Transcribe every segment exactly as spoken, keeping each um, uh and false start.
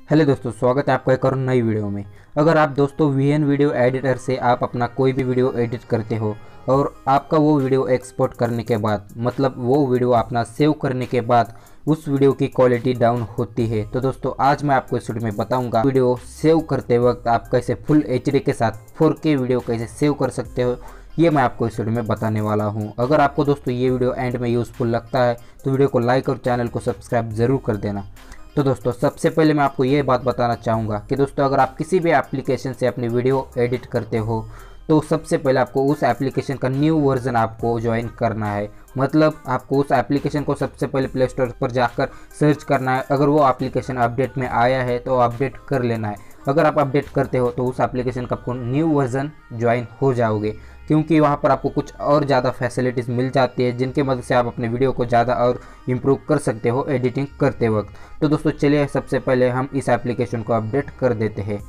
Hello दोस्तों, स्वागत है आपका एक और नई वीडियो में। अगर आप दोस्तों वी एन वीडियो एडिटर से आप अपना कोई भी वीडियो एडिट करते हो और आपका वो वीडियो एक्सपोर्ट करने के बाद मतलब वो वीडियो अपना सेव करने के बाद उस वीडियो की क्वालिटी डाउन होती है, तो दोस्तों आज मैं आपको इस वीडियो में बताऊंगा वीडियो सेव करते वक्त आप कैसे फुल एच डी के साथ फोर के वीडियो कैसे सेव कर सकते हो, ये मैं आपको इस वीडियो में बताने वाला हूं। अगर आपको दोस्तों ये वीडियो एंड में यूज़फुल लगता है तो वीडियो को लाइक और चैनल को सब्सक्राइब ज़रूर कर देना। तो दोस्तों सबसे पहले मैं आपको ये बात बताना चाहूँगा कि दोस्तों अगर आप किसी भी एप्लीकेशन से अपनी वीडियो एडिट करते हो तो सबसे पहले आपको उस एप्लीकेशन का न्यू वर्जन आपको ज्वाइन करना है। मतलब आपको उस एप्लीकेशन को सबसे पहले प्ले स्टोर पर जाकर सर्च करना है। अगर वो एप्लीकेशन अपडेट में आया है तो अपडेट कर लेना है। अगर आप अपडेट करते हो तो उस एप्लीकेशन का आपको न्यू वर्जन ज्वाइन हो जाओगे, क्योंकि वहाँ पर आपको कुछ और ज़्यादा फैसिलिटीज़ मिल जाती है जिनकी मदद से आप अपने वीडियो को ज़्यादा और इम्प्रूव कर सकते हो एडिटिंग करते वक्त। तो दोस्तों चलिए सबसे पहले हम इस एप्लीकेशन को अपडेट कर देते हैं।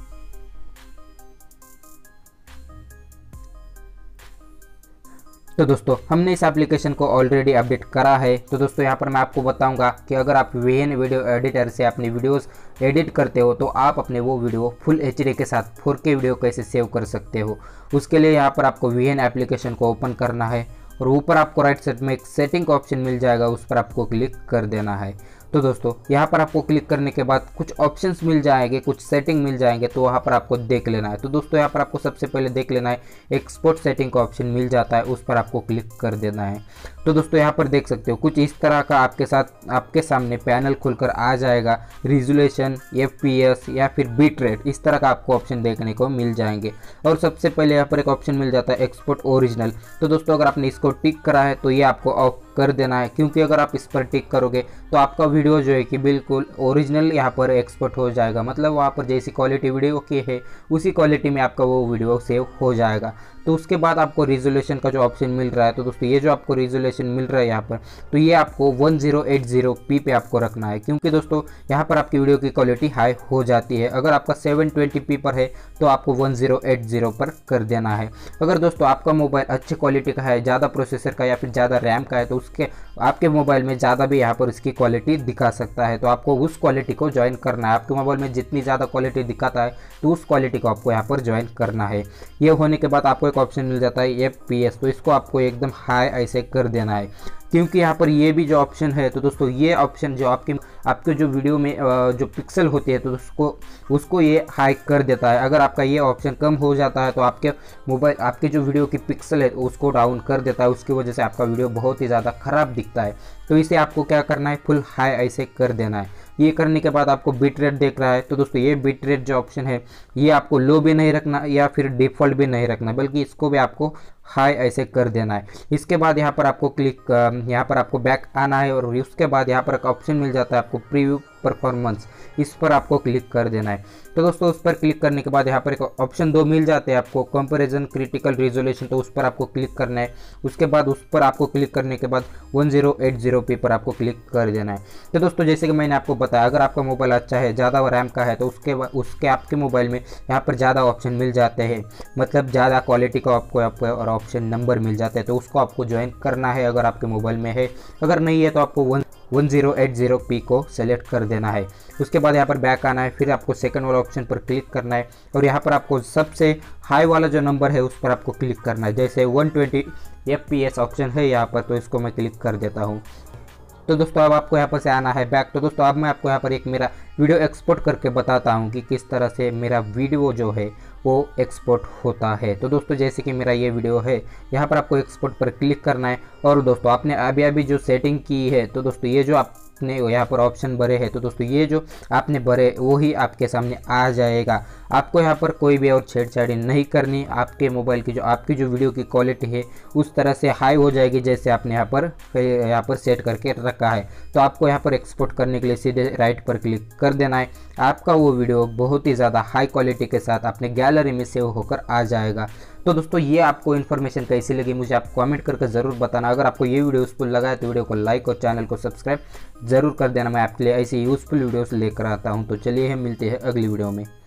तो दोस्तों हमने इस एप्लीकेशन को ऑलरेडी अपडेट करा है। तो दोस्तों यहाँ पर मैं आपको बताऊंगा कि अगर आप वी एन वीडियो एडिटर से अपनी वीडियोस एडिट करते हो तो आप अपने वो वीडियो फुल एच डी के साथ फोर के वीडियो कैसे सेव कर सकते हो। उसके लिए यहाँ पर आपको वी एन एप्लीकेशन को ओपन करना है और ऊपर आपको राइट साइड में एक सेटिंग का ऑप्शन मिल जाएगा, उस पर आपको क्लिक कर देना है। तो दोस्तों यहाँ पर आपको क्लिक करने के बाद कुछ ऑप्शंस मिल जाएंगे, कुछ सेटिंग मिल जाएंगे, तो वहाँ पर आपको देख लेना है। तो दोस्तों यहाँ पर आपको सबसे पहले देख लेना है एक्सपोर्ट सेटिंग का ऑप्शन मिल जाता है, उस पर आपको क्लिक कर देना है। तो दोस्तों यहाँ पर देख सकते हो कुछ इस तरह का आपके साथ आपके सामने पैनल खुलकर आ जाएगा। रिजोल्यूशन, एफ पी एस या फिर बीट रेट, इस तरह का आपको ऑप्शन देखने को मिल जाएंगे। और सबसे पहले यहाँ पर एक ऑप्शन मिल जाता है एक्सपोर्ट ओरिजिनल। तो दोस्तों अगर आपने इसको टिक करा है तो ये आपको ऑफ कर देना है, क्योंकि अगर आप इस पर टिक करोगे तो आपका वीडियो जो है कि बिल्कुल ओरिजिनल यहाँ पर एक्सपोर्ट हो जाएगा। मतलब वहाँ पर जैसी क्वालिटी वीडियो की है उसी क्वालिटी में आपका वो वीडियो सेव हो जाएगा। तो उसके बाद आपको रिजोल्यूशन का जो ऑप्शन मिल रहा है, तो दोस्तों ये जो आपको रिजोल्यूशन मिल रहा है यहाँ पर, तो ये आपको one zero eight zero P पे आपको रखना है, क्योंकि दोस्तों यहाँ पर आपकी वीडियो की क्वालिटी हाई हो जाती है। अगर आपका सेवन ट्वेंटी पी पर है तो आपको वन ज़ीरो एट ज़ीरो पर कर देना है। अगर दोस्तों आपका मोबाइल अच्छी क्वालिटी का है, ज़्यादा प्रोसेसर का या फिर ज़्यादा रैम का है, तो उसके आपके मोबाइल में ज़्यादा भी यहाँ पर इसकी क्वालिटी दिखा सकता है। तो आपको उस क्वालिटी को ज्वाइन करना है। आपके मोबाइल में जितनी ज़्यादा क्वालिटी दिखाता है तो उस क्वालिटी को आपको यहाँ पर ज्वाइन करना है। ये होने के बाद आपको एक ऑप्शन मिल जाता है एफ पी एस, तो इसको आपको एकदम हाई ऐसे कर देना है, क्योंकि यहाँ पर ये भी जो ऑप्शन है, तो दोस्तों ये ऑप्शन जो आपके आपके जो वीडियो में जो पिक्सल होती है तो उसको उसको ये हाई कर देता है। अगर आपका ये ऑप्शन कम हो जाता है तो आपके मोबाइल आपके जो वीडियो की पिक्सल है उसको डाउन कर देता है। उसकी वजह से आपका वीडियो बहुत ही ज़्यादा ख़राब दिखता है। तो इसे आपको क्या करना है, फुल हाई ऐसे कर देना है। ये करने के बाद आपको बिट रेट देख रहा है, तो दोस्तों ये बिट रेट जो ऑप्शन है ये आपको लो भी नहीं रखना या फिर डिफ़ॉल्ट भी नहीं रखना, बल्कि इसको भी आपको हाई ऐसे कर देना है। इसके बाद यहाँ पर आपको क्लिक यहाँ पर आपको बैक आना है और उसके बाद यहाँ पर एक ऑप्शन मिल जाता है आपको प्रीव्यू परफॉर्मेंस, इस पर आपको क्लिक कर देना है। तो दोस्तों उस पर क्लिक करने के बाद यहाँ पर एक ऑप्शन दो मिल जाते हैं आपको कंपैरिजन क्रिटिकल रिजोल्यूशन, तो उस पर आपको क्लिक करना है। उसके बाद उस पर आपको क्लिक करने के बाद one zero eight zero P पर आपको क्लिक कर देना है। तो दोस्तों जैसे कि मैंने आपको बताया, अगर आपका मोबाइल अच्छा है, ज़्यादा रैम का है, तो उसके उसके आपके मोबाइल में यहाँ पर ज़्यादा ऑप्शन मिल जाते हैं, मतलब ज़्यादा क्वालिटी का आपको आपको और ऑप्शन नंबर मिल जाते हैं, तो उसको आपको ज्वाइन करना है अगर आपके मोबाइल में है। अगर नहीं है तो आपको one one zero eight zero P को सेलेक्ट कर देना है। उसके बाद यहाँ पर बैक आना है, फिर आपको सेकंड वाला ऑप्शन पर क्लिक करना है और यहाँ पर आपको सबसे हाई वाला जो नंबर है उस पर आपको क्लिक करना है। जैसे one twenty F P S option है यहाँ पर, तो इसको मैं क्लिक कर देता हूँ। तो दोस्तों अब आपको यहाँ पर से आना है बैक। तो दोस्तों अब मैं आपको यहाँ पर एक मेरा वीडियो एक्सपोर्ट करके बताता हूँ कि किस तरह से मेरा वीडियो जो है वो एक्सपोर्ट होता है। तो दोस्तों जैसे कि मेरा ये वीडियो है, यहाँ पर आपको एक्सपोर्ट पर क्लिक करना है और दोस्तों आपने अभी अभी जो सेटिंग की है, तो दोस्तों ये जो आपने यहाँ पर ऑप्शन भरे हैं, तो दोस्तों ये जो आपने भरे वो ही आपके सामने आ जाएगा। आपको यहाँ पर कोई भी और छेड़छाड़ी नहीं करनी। आपके मोबाइल की जो आपकी जो वीडियो की क्वालिटी है उस तरह से हाई हो जाएगी जैसे आपने यहाँ पर यहाँ पर सेट करके रखा है। तो आपको यहाँ पर एक्सपोर्ट करने के लिए सीधे राइट पर क्लिक कर देना है। आपका वो वीडियो बहुत ही ज़्यादा हाई क्वालिटी के साथ अपने गैलरी में सेव होकर आ जाएगा। तो दोस्तों ये आपको इन्फॉर्मेशन कैसी लगी मुझे आप कमेंट करके ज़रूर बताना। अगर आपको ये वीडियो यूज़फुल लगा है तो वीडियो को लाइक और चैनल को सब्सक्राइब ज़रूर कर देना। मैं आपके लिए ऐसी यूज़फुल वीडियोस लेकर आता हूँ। तो चलिए हम मिलते हैं अगली वीडियो में।